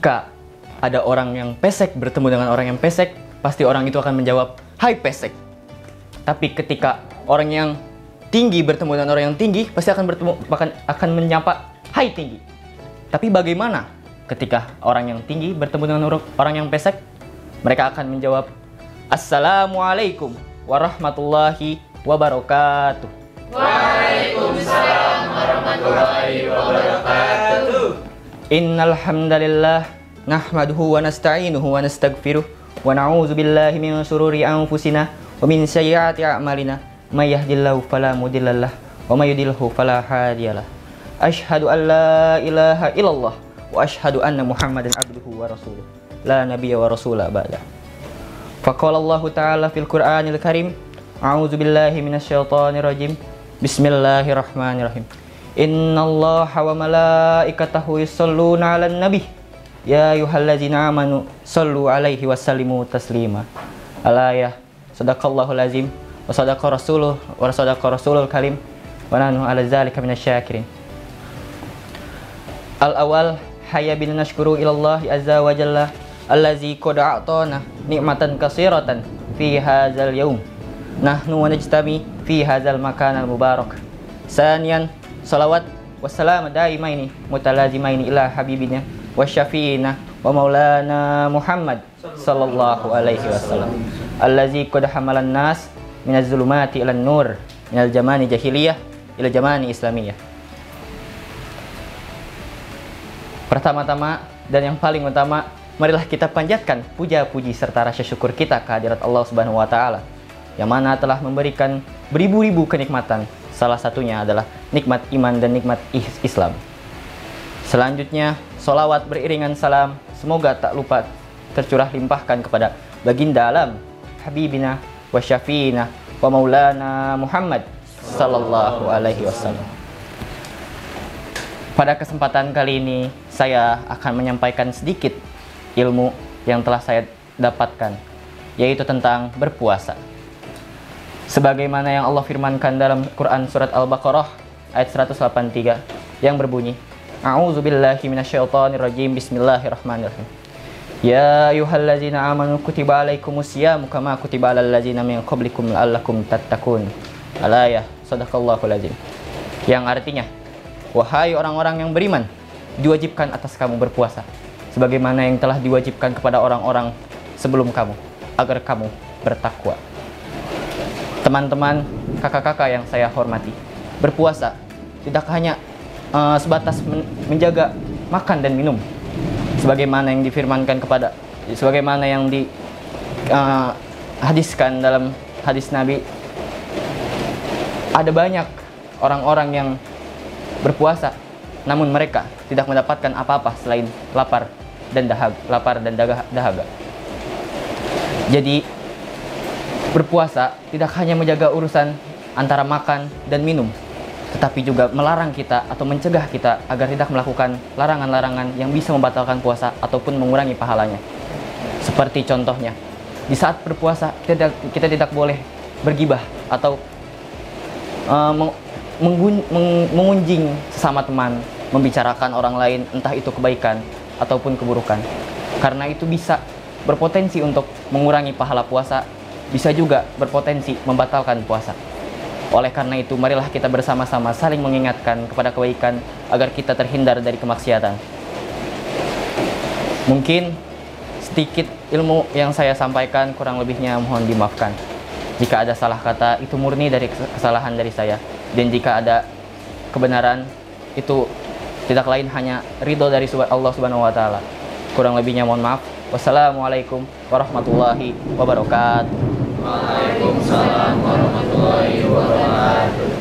Jika ada orang yang pesek bertemu dengan orang yang pesek, pasti orang itu akan menjawab, "Hai pesek." Tapi ketika orang yang tinggi bertemu dengan orang yang tinggi, pasti akan menyapa, "Hai tinggi." Tapi bagaimana ketika orang yang tinggi bertemu dengan orang yang pesek? Mereka akan menjawab, "Assalamualaikum warahmatullahi wabarakatuh." Waalaikumsalam warahmatullahi wabarakatuh. Innal hamdalillah nahmaduhu wa nasta'inuhu wa nastaghfiruh wa na'udzu billahi min shururi anfusina wa min sayyiati a'malina may yahdihillahu fala mudhillalah wa may yudhlilhu fala hadiyalah. Asyhadu an la ilaha illallah wa asyhadu anna Muhammadan abduhu wa rasuluh. La nabiyya wa rasula ba'da. Faqala Allah ta'ala fil Qur'anil Karim, a'udzu billahi minasyaitonir rajim. Bismillahirrahmanirrahim. Innallaha wa malaikatahu yusholluna 'alan nabi. Ya ayyuhallazina amanu shallu 'alaihi wa sallimu taslima. Al-ayah. Shadaqallahul azim wa shadaqa rasulul karim wa nahnu 'ala dzalika minasyakirin. Al-awwal hayya bin nashkuru ilallah azza wa jalla allazi qad a'tana ni'matan katsiratan fi hadzal yaum. Nahnu wa najtami fi hadzal makanal mubarak. Saniyan salawat wassalam daimaini mutalazimaini ila habibina wa syafiina wa maulana Muhammad sallallahu alaihi wasallam allazi qad hamalan nas minaz zulumati ilan nur minal zamani jahiliyah ila zamani islamiyah. Pertama-tama dan yang paling utama, marilah kita panjatkan puja-puji serta rasa syukur kita kehadirat Allah Subhanahu wa taala yang mana telah memberikan beribu-ribu kenikmatan. Salah satunya adalah nikmat iman dan nikmat Islam. Selanjutnya, sholawat beriringan salam semoga tak lupa tercurah limpahkan kepada baginda alam habibina wa syafiina wa maulana Muhammad sallallahu alaihi wasallam. Pada kesempatan kali ini, saya akan menyampaikan sedikit ilmu yang telah saya dapatkan, yaitu tentang berpuasa. Sebagaimana yang Allah firmankan dalam Quran surat Al-Baqarah ayat 183 yang berbunyi, A'udzu billahi minasyaitonir rajim. Bismillahirrahmanirrahim. Ya ayyuhallazina amanu kutiba alaikumusyamu kama kutiba alal ladzina min qablikum la'allakum tattaqun. Al-ayah. Shadaqallahul azim. Yang artinya, wahai orang-orang yang beriman, diwajibkan atas kamu berpuasa sebagaimana yang telah diwajibkan kepada orang-orang sebelum kamu, agar kamu bertakwa. Teman-teman, kakak-kakak yang saya hormati, berpuasa tidak hanya sebatas menjaga makan dan minum sebagaimana yang difirmankan sebagaimana yang hadiskan dalam hadis Nabi. Ada banyak orang-orang yang berpuasa namun mereka tidak mendapatkan apa-apa selain lapar dan dahaga. Jadi berpuasa tidak hanya menjaga urusan antara makan dan minum, tetapi juga melarang kita atau mencegah kita agar tidak melakukan larangan-larangan yang bisa membatalkan puasa ataupun mengurangi pahalanya. Seperti contohnya, di saat berpuasa kita tidak boleh bergibah atau mengunjing sesama teman, membicarakan orang lain, entah itu kebaikan ataupun keburukan, karena itu bisa berpotensi untuk mengurangi pahala puasa, bisa juga berpotensi membatalkan puasa. Oleh karena itu, marilah kita bersama-sama saling mengingatkan kepada kebaikan agar kita terhindar dari kemaksiatan. Mungkin sedikit ilmu yang saya sampaikan, kurang lebihnya mohon dimaafkan. Jika ada salah kata, itu murni dari kesalahan dari saya. Dan jika ada kebenaran, itu tidak lain hanya ridho dari Allah Subhanahu wa taala. Kurang lebihnya mohon maaf. Wassalamualaikum warahmatullahi wabarakatuh. Waalaikumsalam warahmatullahi wabarakatuh.